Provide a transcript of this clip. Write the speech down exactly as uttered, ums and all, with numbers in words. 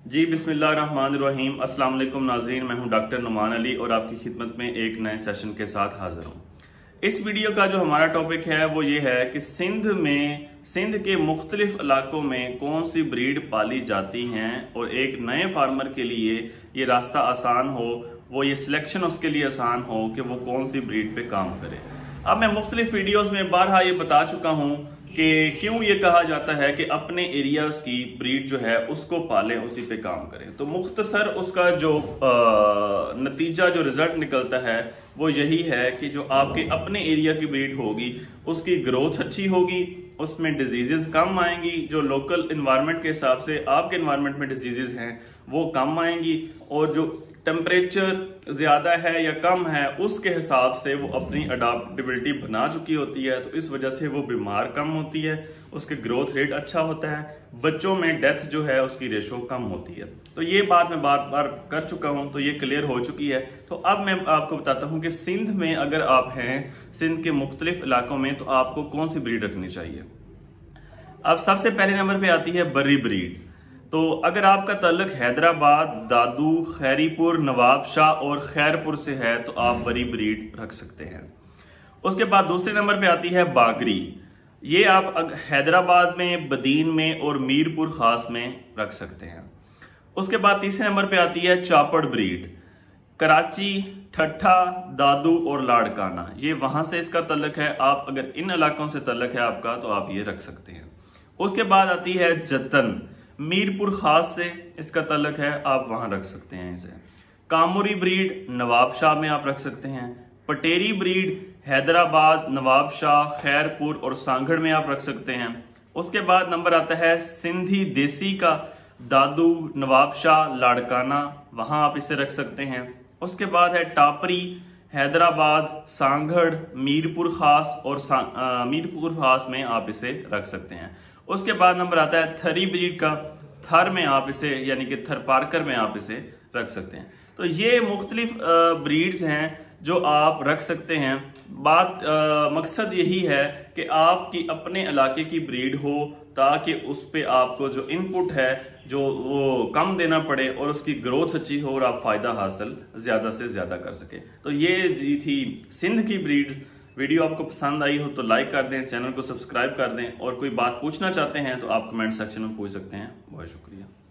जी बिस्मिल्लाहिर्रहमानिर्रहीम। अस्सलाम वालेकुम नाज़रीन, मैं हूं डॉक्टर नुमान अली और आपकी खिदमत में एक नए सेशन के साथ हाजिर हूं। इस वीडियो का जो हमारा टॉपिक है वो ये है कि सिंध में सिंध के मुख्तलिफ इलाकों में कौन सी ब्रीड पाली जाती हैं और एक नए फार्मर के लिए ये रास्ता आसान हो, वो ये सिलेक्शन उसके लिए आसान हो कि वो कौन सी ब्रीड पे काम करे। अब मैं मुख्तलिफ वीडियोस में बारहा ये बता चुका हूँ कि क्यों ये कहा जाता है कि अपने एरियाज की ब्रीड जो है उसको पालें, उसी पे काम करें। तो मुख्तसर उसका जो आ, नतीजा जो रिजल्ट निकलता है वो यही है कि जो आपके अपने एरिया की ब्रीड होगी उसकी ग्रोथ अच्छी होगी, उसमें डिजीजेस कम आएंगी, जो लोकल इन्वायरमेंट के हिसाब से आपके इन्वायरमेंट में डिजीजेस हैं वो कम आएंगी, और जो टेम्परेचर ज्यादा है या कम है उसके हिसाब से वो अपनी अडाप्टेबिलिटी बना चुकी होती है, तो इस वजह से वो बीमार कम होती है, उसके ग्रोथ रेट अच्छा होता है, बच्चों में डेथ जो है उसकी रेशो कम होती है। तो ये बात मैं बार बार कर चुका हूं, तो ये क्लियर हो चुकी है। तो अब मैं आपको बताता हूं कि सिंध में अगर आप हैं, सिंध के मुख्तलिफ इलाकों में, तो आपको कौन सी ब्रीड रखनी चाहिए। अब सबसे पहले नंबर पे आती है बर्री ब्रीड। तो अगर आपका ताल्लुक हैदराबाद, दादू, खैरीपुर, नवाब शाह और खैरपुर से है तो आप बरी ब्रीड रख सकते हैं। उसके बाद दूसरे नंबर पे आती है बागरी। ये आप हैदराबाद में, बदीन में और मीरपुर खास में रख सकते हैं। उसके बाद तीसरे नंबर पे आती है चापड़ ब्रीड। कराची, ठट्ठा, दादू और लाड़काना, ये वहां से इसका ताल्लुक है। आप अगर इन इलाकों से ताल्लुक है आपका तो आप ये रख सकते हैं। उसके बाद आती है जतन, मीरपुर खास से इसका ताल्लुक है, आप वहां रख सकते हैं इसे। कामुरी ब्रीड नवाब शाह में आप रख सकते हैं। पटेरी ब्रीड हैदराबाद, नवाब शाह, खैरपुर और सांगड़ में आप रख सकते हैं। उसके बाद नंबर आता है सिंधी देसी का, दादू, नवाब शाह, लाड़काना, वहां आप इसे रख सकते हैं। उसके बाद है टापरी, हैदराबाद, सांगड़, मीरपुर खास और आ, मीरपुर खास में आप इसे रख सकते हैं। उसके बाद नंबर आता है थरी ब्रीड का, थर में आप इसे यानी कि थर पार्कर में आप इसे रख सकते हैं। तो ये मुख्तलिफ ब्रीड्स हैं जो आप रख सकते हैं। बात आ, मकसद यही है कि आपकी अपने इलाके की ब्रीड हो, ताकि उस पे आपको जो इनपुट है जो वो कम देना पड़े और उसकी ग्रोथ अच्छी हो और आप फायदा हासिल ज्यादा से ज्यादा कर सके। तो ये जी थी सिंध की ब्रीड। वीडियो आपको पसंद आई हो तो लाइक कर दें, चैनल को सब्सक्राइब कर दें, और कोई बात पूछना चाहते हैं तो आप कमेंट सेक्शन में पूछ सकते हैं। बहुत शुक्रिया।